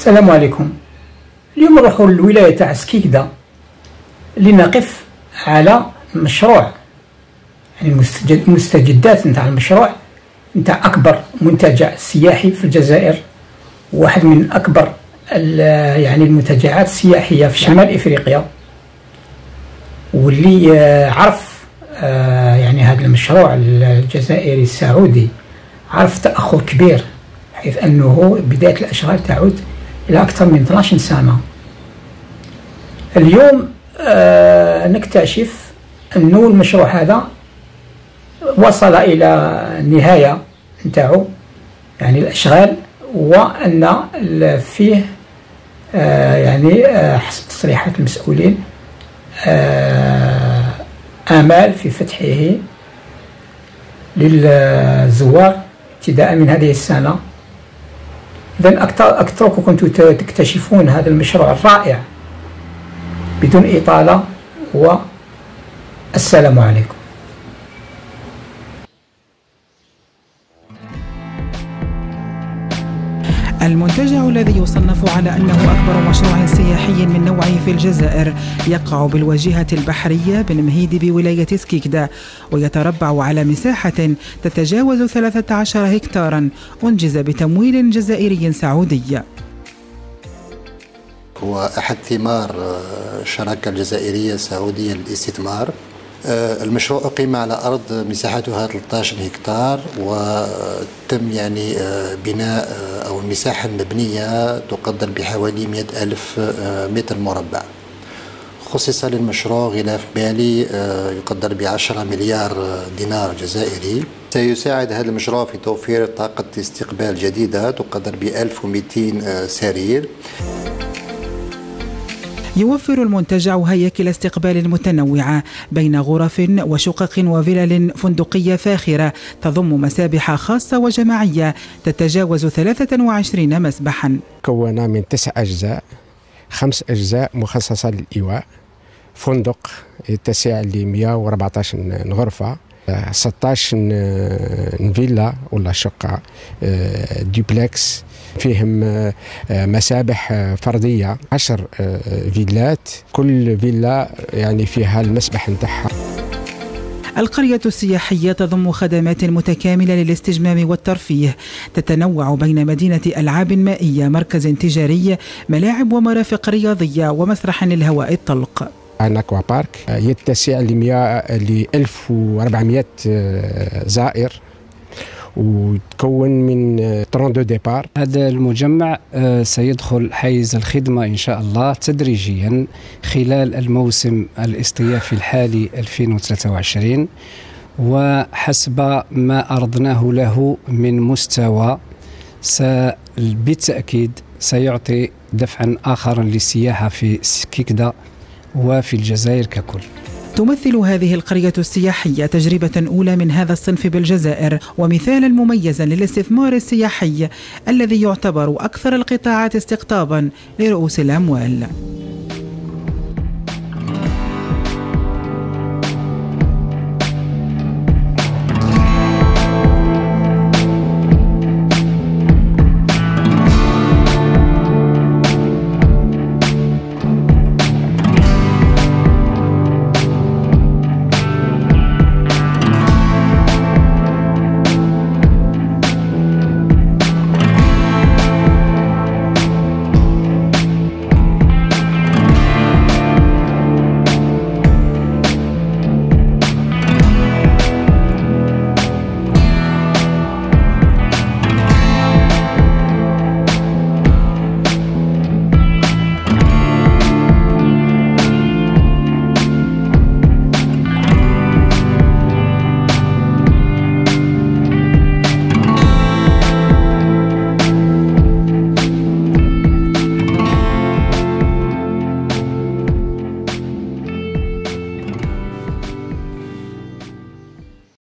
السلام عليكم. اليوم نروحوا للولاية تاع سكيكدا لنقف على مشروع، يعني المستجدات نتاع المشروع نتاع أكبر منتجع سياحي في الجزائر، واحد من أكبر يعني المنتجعات السياحية في شمال إفريقيا، واللي عرف يعني هذا المشروع الجزائري السعودي عرف تأخر كبير، حيث أنه بداية الأشغال تعود إلى أكثر من 12 سنة. اليوم نكتشف أن المشروع هذا وصل إلى النهاية نتاعو، يعني الأشغال، وأن فيه يعني حسب تصريحات المسؤولين آمال في فتحه للزوار ابتداء من هذه السنة. إذن أترككم كنتم تكتشفون هذا المشروع الرائع بدون إطالة، والسلام عليكم. المنتجع الذي يصنف على أنه أكبر مشروع سياحي من نوعه في الجزائر يقع بالواجهة البحرية بالمهيد بولاية سكيكدا، ويتربع على مساحة تتجاوز 13 هكتارا، أنجز بتمويل جزائري سعودي. هو أحد ثمار الشراكة الجزائرية السعودية للاستثمار. المشروع أقيم على أرض مساحتها 13 هكتار، وتم يعني بناء أو المساحة المبنية تقدر بحوالي 100,000 متر مربع. خصص للمشروع غلاف مالي يقدر ب10 مليار دينار جزائري. سيساعد هذا المشروع في توفير طاقة استقبال جديدة تقدر ب1200 سرير. يوفر المنتجع هياكل استقبال متنوعة بين غرف وشقق وفلل فندقية فاخرة، تضم مسابح خاصة وجماعية تتجاوز 23 مسبحا. كونا من 9 أجزاء، 5 أجزاء مخصصة للإيواء، فندق يتسع ل 114 غرفة، 16 فيلا ولا شقة دوبلكس، فيهم مسابح فردية، 10 فيلات، كل فيلا يعني فيها المسبح نتاعها. القرية السياحية تضم خدمات متكاملة للاستجمام والترفيه، تتنوع بين مدينة ألعاب مائية، مركز تجاري، ملاعب ومرافق رياضية، ومسرح للهواء الطلق. أكوا بارك يتسع ل 1400 زائر، وتكون من 32 ديبار. هذا المجمع سيدخل حيز الخدمة إن شاء الله تدريجيا خلال الموسم الاصطيافي الحالي 2023، وحسب ما أرضناه له من مستوى بالتأكيد سيعطي دفعا آخر للسياحة في سكيكدا وفي الجزائر ككل. تمثل هذه القرية السياحية تجربة أولى من هذا الصنف بالجزائر، ومثالا مميزا للاستثمار السياحي الذي يعتبر أكثر القطاعات استقطابا لرؤوس الأموال.